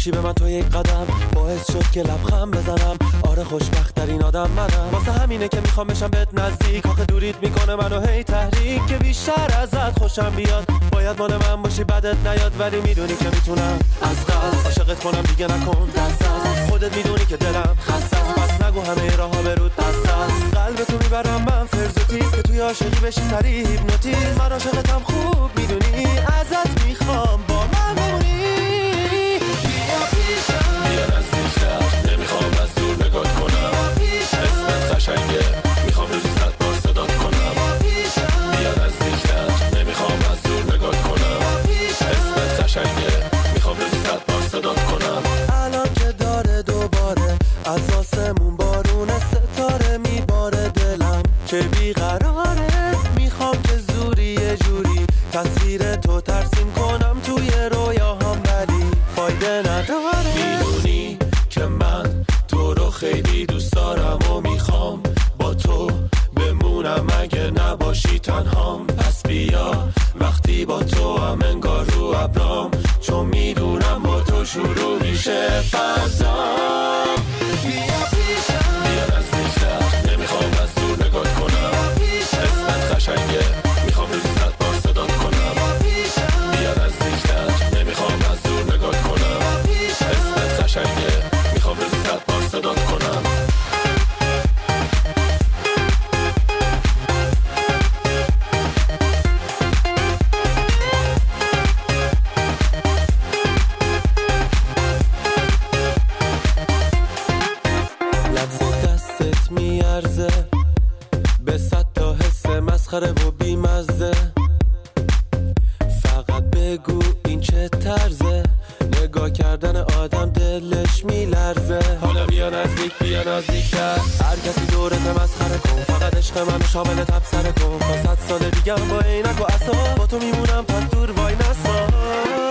باشی به من تو یک قدم باعث شد که لبخند بزنم. آره خوشبخت ترین آدم منم، واسه همینه که میخوام بشم بهت نزدیک. آخه دوریت میکنه منو هی تحریک، که بیشتر ازت خوشم بیاد. باید مال من باشی بدت نیاد، ولی میدونی که میتونم از قصد عاشقت کنم. دیگه نکن دست از خودت، میدونی که دلم خسته است. پس نگو همه راهها به رود بسته است. قلبتو میبرم من فرض و تیز، که توی عاشقی بشی سریع هیپنوتیزم. من عاشقتم خوب میدونی، ازت میخوام با من بمونی. بیا پیشم، بیا نزدیکتر، نمیخوام از دور نگات کنم. اسمت قشنگه، میخوام روزی 100 بار صدات کنم. بیا نزدیکتر، نمیخوام از دور نگات کنم. اسمت قشنگه، میخوام روزی 100 بار صدات کنم. الان که داره دوباره از آسمون بارون ستاره میباره، دلم که بیقراره. میخوام که زوری یه جوری تصویر تو ترسیم کنم توی رویاهام، ولی فایده نداره. میدونی که من تو رو خیلی دوست دارم و میخوام با تو بمونم اگه نباشی تنهام. پس بیا وقتی با تو هم انگار رو ابرام، چون میدونم با تو شروع میشه فردا. بیا پیشم، بیا نزدیکتر، نمیخوام از دور نگات کنم. اسمت قشنگه، میخوام روزی 100 بار صدات کنم. بیا نزدیکتر، نمیخوام از دور نگات کنم. اسمت قشنگه، میخوام روزی 100 بار صدات کنم. میارزه به 100 تا حس مسخره و بیمزه. فقط بگو این چه طرزه، نگاه کردن آدم دلش میلرزه. حالا بیا نزدیک، بیا نزدیکتر، هر کسی دورت مسخره کن. فقط عشق منو شامل تبصره کن. تا 100 سال دیگه با عینک و عصا با تو میمونم، پس دور وای نسا.